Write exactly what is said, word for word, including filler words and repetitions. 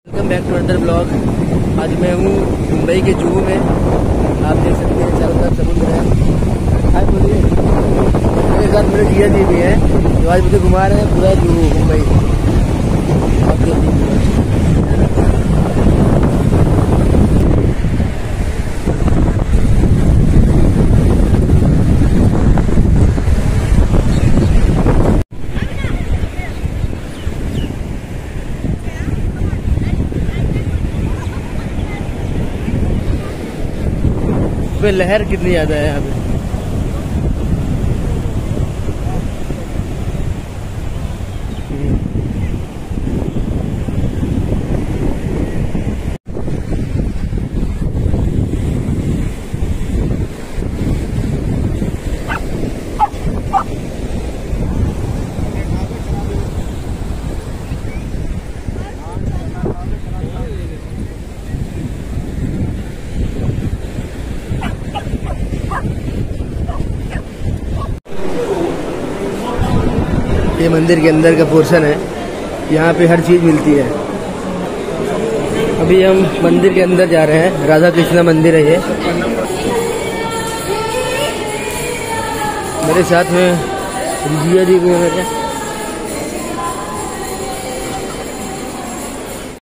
Welcome back to another blog. आज मैं हूँ मुंबई के जुहू में। आप देख सकते हैं चारों तरफ समुद्र है। हाय बोलिए। मेरे साथ मेरे जिया जी भी हैं जो आज मुझे घुमा रहे हैं पूरा जुहू मुंबई। आप देख लीजिए। लहर कितनी ज्यादा है यहाँ पे। ये मंदिर के अंदर का पोर्शन है। यहाँ पे हर चीज मिलती है। अभी हम मंदिर के अंदर जा रहे हैं। राधा कृष्णा मंदिर है ये। मेरे साथ में जिया जी भी है।